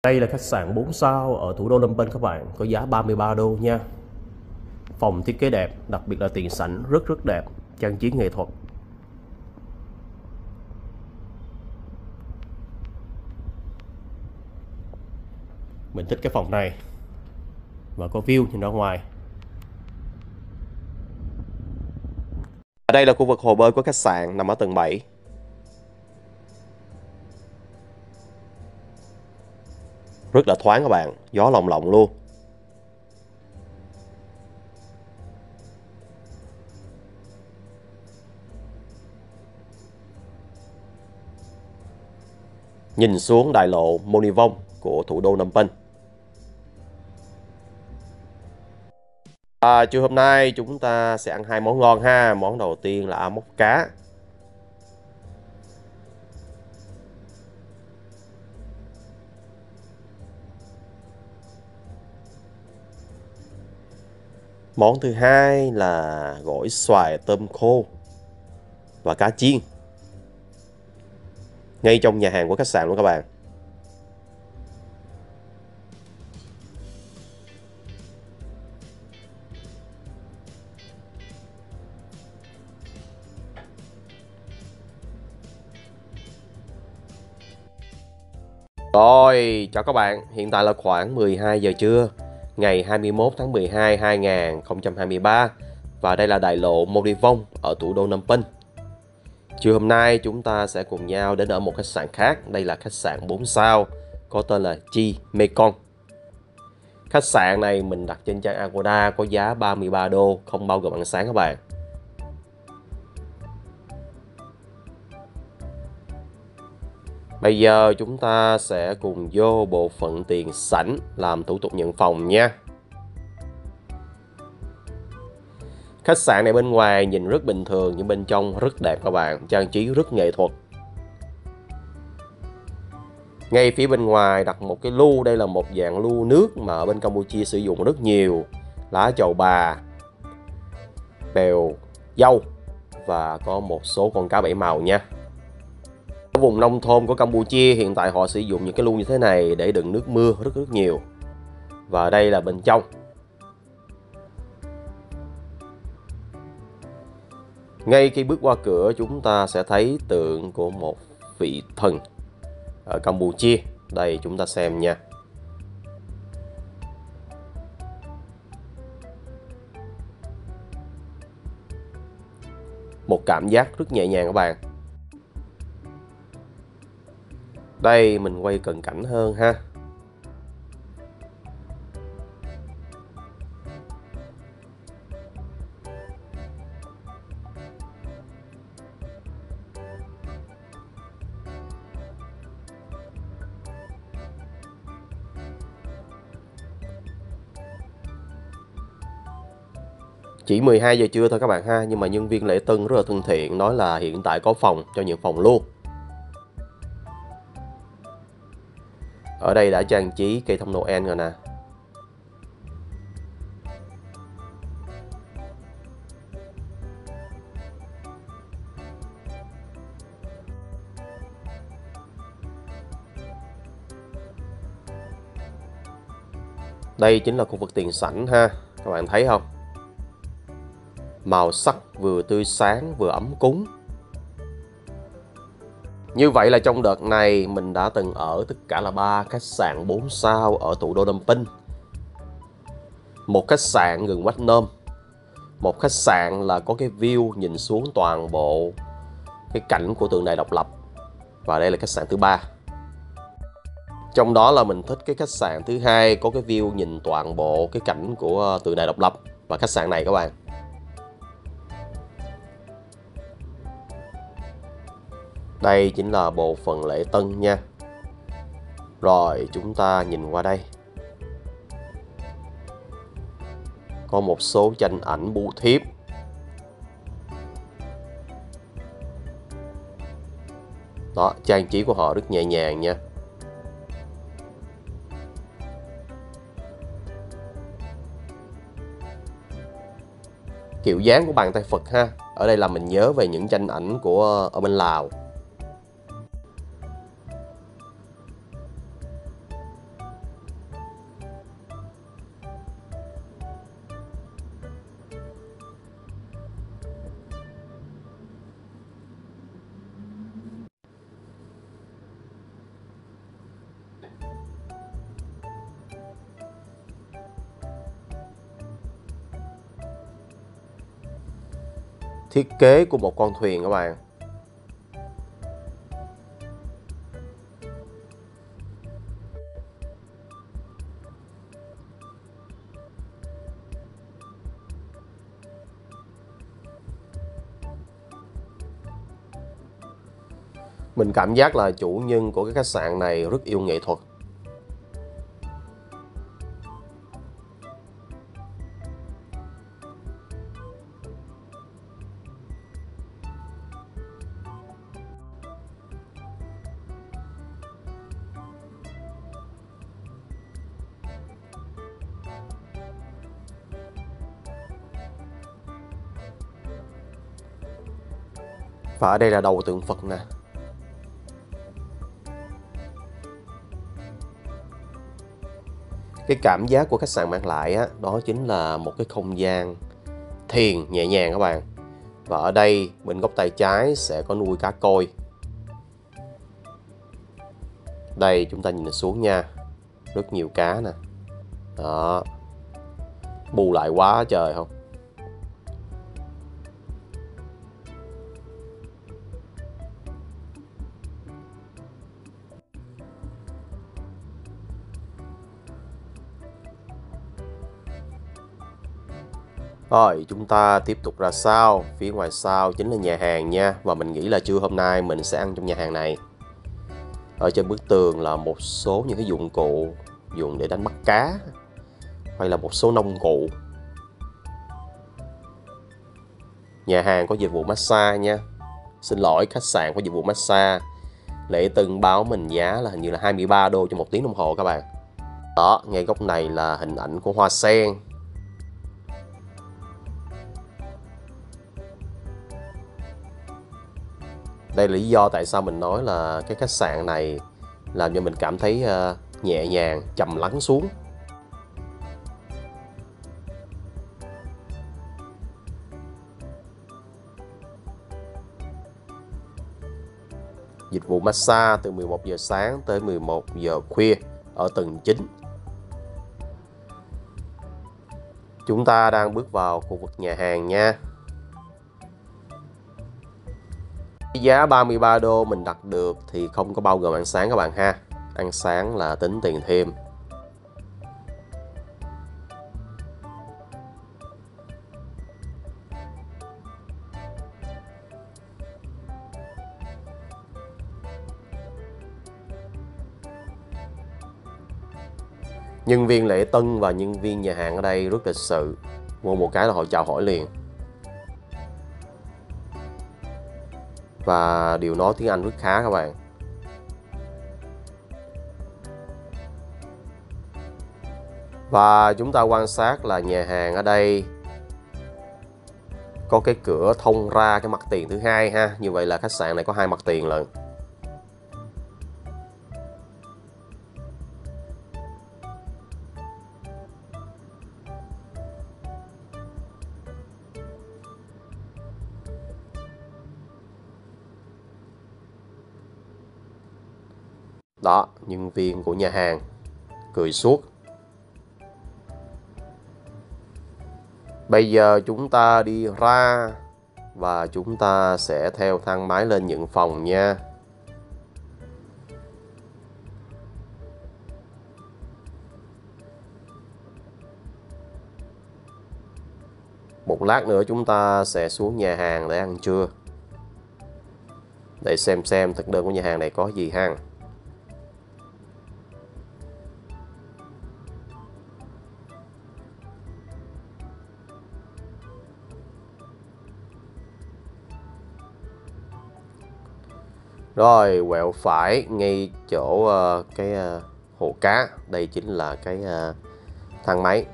Đây là khách sạn 4 sao ở thủ đô Phnom Penh các bạn, có giá 33 đô nha. Phòng thiết kế đẹp, đặc biệt là tiền sảnh rất đẹp, trang trí nghệ thuật. Mình thích cái phòng này và có view nhìn ra ngoài. Ở đây là khu vực hồ bơi của khách sạn nằm ở tầng 7. Rất là thoáng các bạn, gió lồng lộng luôn. Nhìn xuống đại lộ Moni Vong của thủ đô Phnom Penh. Trưa hôm nay chúng ta sẽ ăn hai món ngon ha. Món đầu tiên là móc cá. Món thứ hai là gỏi xoài tôm khô và cá chiên. Ngay trong nhà hàng của khách sạn luôn các bạn. Rồi, chào các bạn. Hiện tại là khoảng 12 giờ trưa, ngày 21 tháng 12 2023. Và đây là đại lộ Moni Vong ở thủ đô Phnom Penh. Chiều hôm nay chúng ta sẽ cùng nhau đến ở một khách sạn khác. Đây là khách sạn 4 sao có tên là Chi Mekong. Khách sạn này mình đặt trên trang Agoda có giá 33 đô, không bao gồm ăn sáng các bạn. Bây giờ chúng ta sẽ cùng vô bộ phận tiền sảnh làm thủ tục nhận phòng nha. Khách sạn này bên ngoài nhìn rất bình thường nhưng bên trong rất đẹp các bạn, trang trí rất nghệ thuật. Ngay phía bên ngoài đặt một cái lu, đây là một dạng lu nước mà ở bên Campuchia sử dụng rất nhiều. Lá trầu bà, bèo, dâu và có một số con cá bảy màu nha. Ở vùng nông thôn của Campuchia hiện tại họ sử dụng những cái lu như thế này để đựng nước mưa rất nhiều. Và đây là bên trong. Ngay khi bước qua cửa chúng ta sẽ thấy tượng của một vị thần ở Campuchia. Đây chúng ta xem nha. Một cảm giác rất nhẹ nhàng các bạn. Đây mình quay cận cảnh hơn ha. Chỉ 12 giờ trưa thôi các bạn ha, nhưng mà nhân viên lễ tân rất là thân thiện, nói là hiện tại có phòng cho những phòng luôn. Ở đây đã trang trí cây thông Noel rồi nè. Đây chính là khu vực tiền sảnh ha, các bạn thấy không? Màu sắc vừa tươi sáng vừa ấm cúng. Như vậy là trong đợt này mình đã từng ở tất cả là 3 khách sạn 4 sao ở thủ đô Phnom Penh. Một khách sạn gần Wat Nom. Một khách sạn là có cái view nhìn xuống toàn bộ cái cảnh của tượng đài độc lập. Và đây là khách sạn thứ 3. Trong đó là mình thích cái khách sạn thứ 2 có cái view nhìn toàn bộ cái cảnh của tượng đài độc lập. Và khách sạn này các bạn. Đây chính là bộ phận lễ tân nha. Rồi chúng ta nhìn qua đây. Có một số tranh ảnh bưu thiếp. Đó, trang trí của họ rất nhẹ nhàng nha. Kiểu dáng của bàn tay Phật ha. Ở đây là mình nhớ về những tranh ảnh của ở bên Lào. thiết kế của một con thuyền các bạn. Mình cảm giác là chủ nhân của cái khách sạn này rất yêu nghệ thuật. Và ở đây là đầu tượng Phật nè. Cái cảm giác của khách sạn mang lại đó chính là một cái không gian thiền nhẹ nhàng các bạn. Và ở đây bên góc tay trái sẽ có nuôi cá koi. Đây chúng ta nhìn xuống nha, rất nhiều cá nè. Đó, bù lại quá trời không? Rồi chúng ta tiếp tục ra sau. Phía ngoài sau chính là nhà hàng nha. Và mình nghĩ là trưa hôm nay mình sẽ ăn trong nhà hàng này. Ở trên bức tường là một số những cái dụng cụ dùng để đánh bắt cá, hay là một số nông cụ. Nhà hàng có dịch vụ massage nha. Xin lỗi, khách sạn có dịch vụ massage. Lễ Tân báo mình giá là hình như là 23 đô cho 1 tiếng đồng hồ các bạn. Đó, ngay góc này là hình ảnh của hoa sen. Đây là lý do tại sao mình nói là cái khách sạn này làm cho mình cảm thấy nhẹ nhàng, trầm lắng xuống. Dịch vụ massage từ 11 giờ sáng tới 11 giờ khuya ở tầng 9. Chúng ta đang bước vào khu vực nhà hàng nha. Giá 33 đô mình đặt được thì không có bao gồm ăn sáng các bạn ha. Ăn sáng là tính tiền thêm. Nhân viên lễ tân và nhân viên nhà hàng ở đây rất lịch sự. Mua một cái là họ chào hỏi liền. Và điều nói tiếng Anh rất khá các bạn. Và chúng ta quan sát là nhà hàng ở đây có cái cửa thông ra cái mặt tiền thứ hai ha. Như vậy là khách sạn này có 2 mặt tiền lận. Đó, nhân viên của nhà hàng cười suốt. Bây giờ chúng ta đi ra và chúng ta sẽ theo thang máy lên những phòng nha. Một lát nữa chúng ta sẽ xuống nhà hàng để ăn trưa. Để xem thực đơn của nhà hàng này có gì ha. Rồi quẹo phải ngay chỗ cái hồ cá. Đây chính là cái thang máy.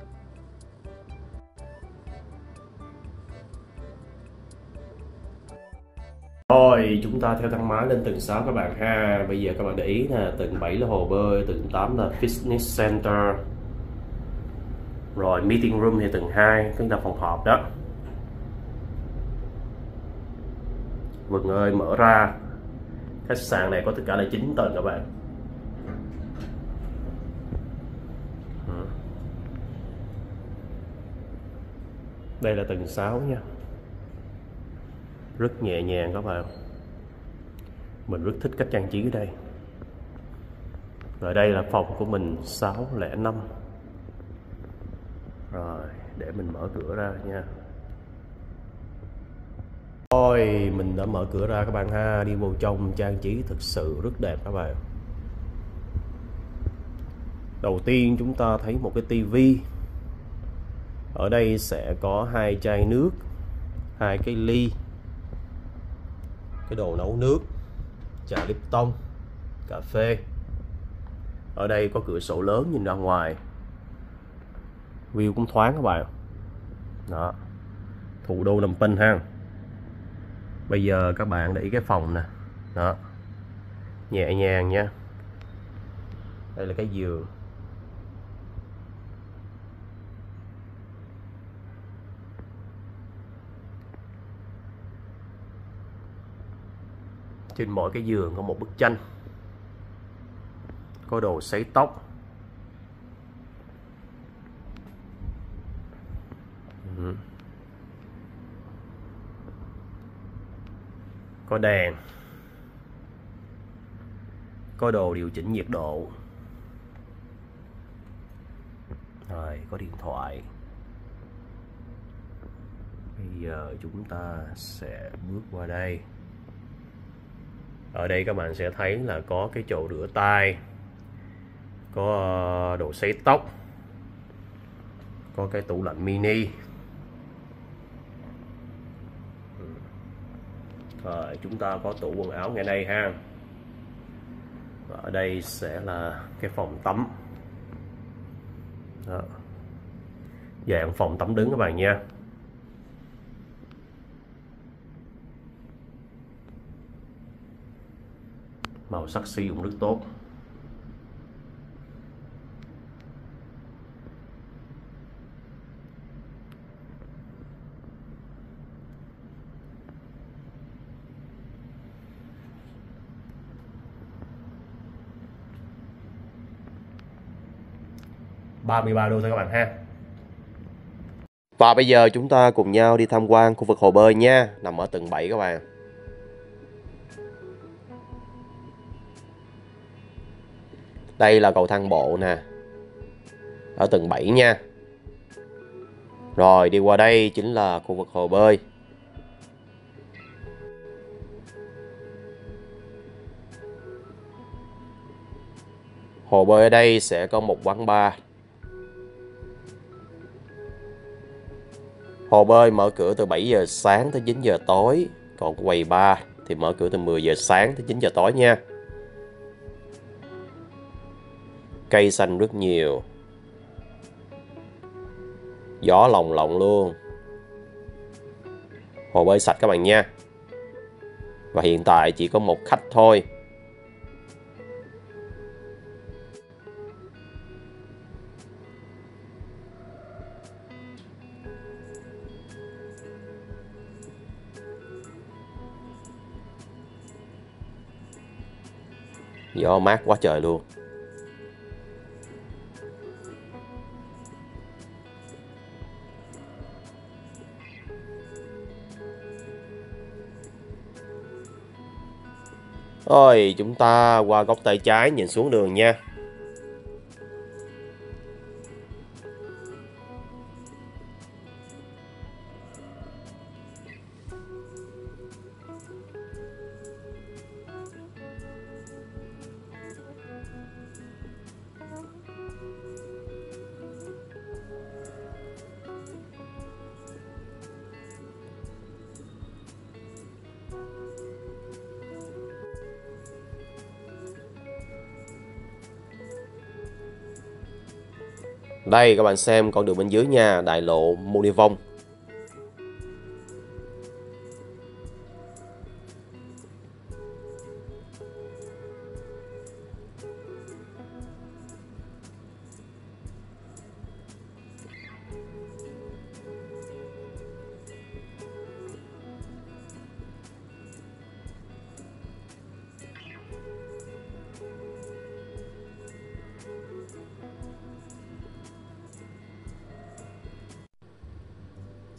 Rồi chúng ta theo thang máy lên tầng 6 các bạn ha. Bây giờ các bạn để ý nè, tầng 7 là hồ bơi, tầng 8 là fitness center. Rồi meeting room thì tầng 2, tức là phòng họp đó. Vâng ơi, mở ra. Khách sạn này có tất cả là 9 tầng các bạn. Đây là tầng 6 nha. rất nhẹ nhàng các bạn. Mình rất thích cách trang trí ở đây. Ở đây là phòng của mình 605. Rồi, để mình mở cửa ra nha. Rồi, mình đã mở cửa ra các bạn ha. Đi vô trong, trang trí thực sự rất đẹp các bạn. Đầu tiên chúng ta thấy một cái tivi. Ở đây sẽ có 2 chai nước, 2 cái ly, cái đồ nấu nước, trà Lipton, cà phê. Ở đây có cửa sổ lớn nhìn ra ngoài, view cũng thoáng các bạn. Đó, thủ đô Phnom Penh ha. Bây giờ các bạn để ý cái phòng nè. Đó, nhẹ nhàng nha. Đây là cái giường. Trên mỗi cái giường có một bức tranh, có đồ sấy tóc. Có đèn, có đồ điều chỉnh nhiệt độ. Rồi, có điện thoại. Bây giờ chúng ta sẽ bước qua đây. Ở đây các bạn sẽ thấy là có cái chậu rửa tay, có đồ sấy tóc, có cái tủ lạnh mini. Rồi, chúng ta có tủ quần áo ngay đây ha. Và ở đây sẽ là cái phòng tắm. Đó, dạng phòng tắm đứng các bạn nha. Màu sắc sử dụng rất tốt. $33 thôi các bạn ha. Và bây giờ chúng ta cùng nhau đi tham quan khu vực hồ bơi nha, nằm ở tầng 7 các bạn. Đây là cầu thang bộ nè, ở tầng 7 nha. Rồi đi qua đây chính là khu vực hồ bơi. Hồ bơi ở đây sẽ có một quán bar. Hồ bơi mở cửa từ 7 giờ sáng tới 9 giờ tối. Còn quầy bar thì mở cửa từ 10 giờ sáng tới 9 giờ tối nha. Cây xanh rất nhiều. Gió lồng lộng luôn. Hồ bơi sạch các bạn nha. Và hiện tại chỉ có một khách thôi. Gió mát quá trời luôn. Rồi chúng ta qua góc tay trái nhìn xuống đường nha. Đây các bạn xem con đường bên dưới nha, đại lộ Môn Đi Vong.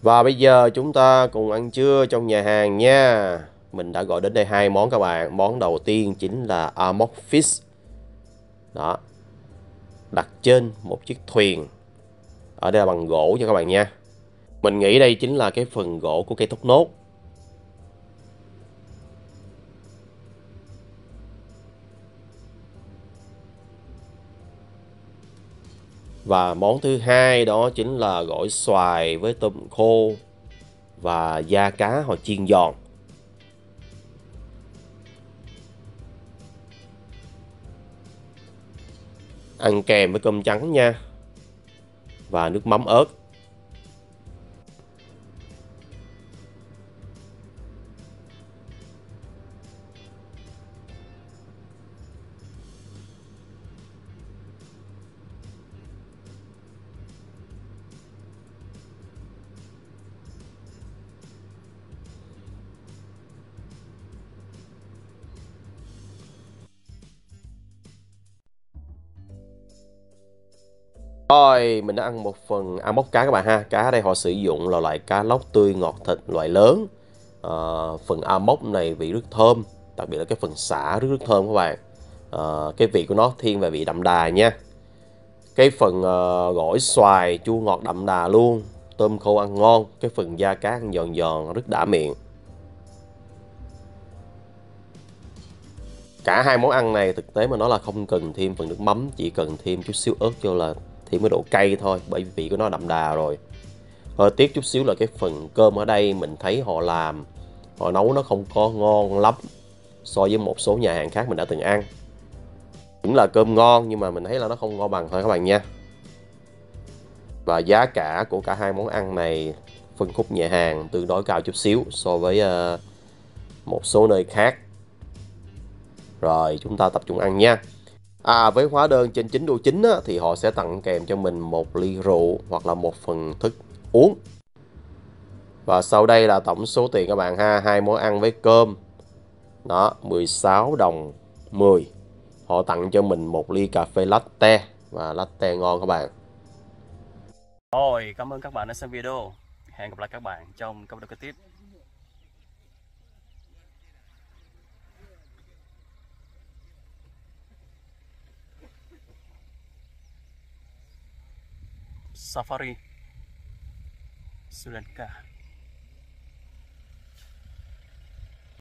Và bây giờ chúng ta cùng ăn trưa trong nhà hàng nha. Mình đã gọi đến đây 2 món các bạn. Món đầu tiên chính là Amok Fish. Đó, đặt trên một chiếc thuyền. Ở đây là bằng gỗ nha các bạn nha. Mình nghĩ đây chính là cái phần gỗ của cây thốt nốt. Và món thứ hai đó chính là gỏi xoài với tôm khô và da cá họ chiên giòn. Ăn kèm với cơm trắng nha. Và nước mắm ớt. Rồi, mình đã ăn một phần móc cá các bạn ha. Cá ở đây họ sử dụng là loại cá lóc tươi ngọt thịt loại lớn. Phần móc này vị rất thơm, đặc biệt là cái phần sả rất thơm các bạn. Cái vị của nó thiên về vị đậm đà nha. Cái phần gỏi xoài chua ngọt đậm đà luôn. Tôm khô ăn ngon. Cái phần da cá ăn giòn giòn rất đã miệng. Cả hai món ăn này thực tế mà nói là không cần thêm phần nước mắm, chỉ cần thêm chút xíu ớt vô là thêm cái độ cay thôi, bởi vì vị của nó đậm đà rồi. Hơi tiếc chút xíu là cái phần cơm ở đây mình thấy họ nấu nó không có ngon lắm so với một số nhà hàng khác mình đã từng ăn. Cũng là cơm ngon nhưng mà mình thấy là nó không ngon bằng thôi các bạn nha. Và giá cả của cả hai món ăn này phân khúc nhà hàng tương đối cao chút xíu so với một số nơi khác. Rồi chúng ta tập trung ăn nha. Với hóa đơn trên chính đô chính á, thì họ sẽ tặng kèm cho mình một ly rượu hoặc là một phần thức uống. Và sau đây là tổng số tiền các bạn ha, hai món ăn với cơm. Đó, 16 đồng 10. Họ tặng cho mình một ly cà phê latte và latte ngon các bạn. Rồi, cảm ơn các bạn đã xem video. Hẹn gặp lại các bạn trong các video kế tiếp. Safari Sri Lanka.